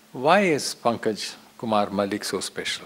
Why is Pankaj Kumar Malik so special?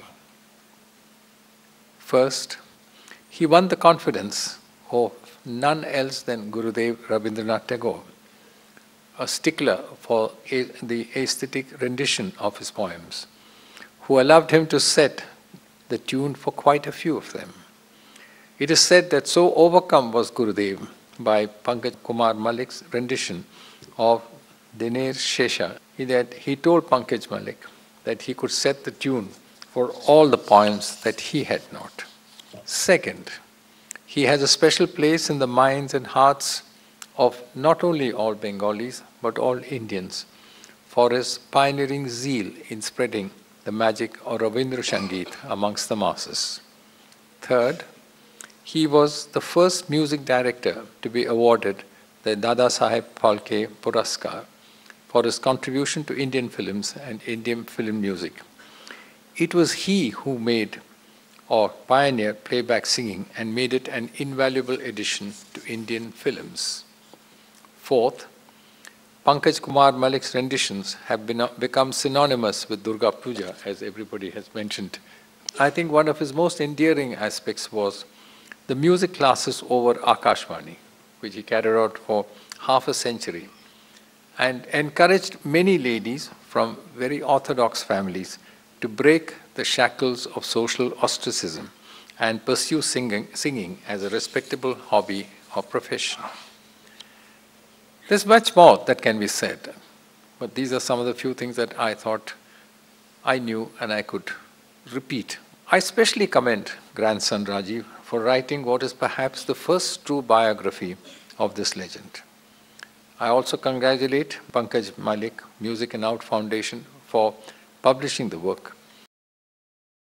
First, he won the confidence of none else than Gurudev Rabindranath Tagore, a stickler for the aesthetic rendition of his poems, who allowed him to set the tune for quite a few of them. It is said that so overcome was Gurudev by Pankaj Kumar Malik's rendition of Diner Shesha that he told Pankaj Malik that he could set the tune for all the poems that he had not. Second, he has a special place in the minds and hearts of not only all Bengalis but all Indians for his pioneering zeal in spreading the magic of Rabindra Sangeet amongst the masses. Third, he was the first music director to be awarded the Dada Saheb Phalke Puraskar for his contribution to Indian films and Indian film music. It was he who made or pioneered playback singing and made it an invaluable addition to Indian films. Fourth, Pankaj Kumar Malik's renditions have become synonymous with Durga Puja, as everybody has mentioned. I think one of his most endearing aspects was the music classes over Akashvani, which he carried out for half a century, and encouraged many ladies from very orthodox families to break the shackles of social ostracism and pursue singing as a respectable hobby or profession. There's much more that can be said, but these are some of the few things that I thought I knew and I could repeat. I especially commend grandson Rajiv for writing what is perhaps the first true biography of this legend. I also congratulate Pankaj Malik Music and Out Foundation for publishing the work.